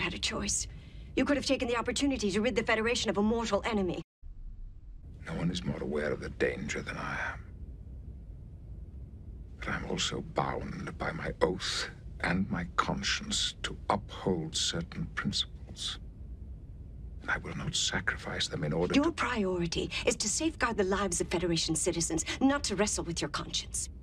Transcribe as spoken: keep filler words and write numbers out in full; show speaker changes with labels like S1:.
S1: had a choice. You could have taken the opportunity to rid the Federation of a mortal enemy.
S2: No one is more aware of the danger than I am. But I'm also bound by my oath and my conscience to uphold certain principles. And I will not sacrifice them in order
S1: Your
S2: to...
S1: priority is to safeguard the lives of Federation citizens, not to wrestle with your conscience.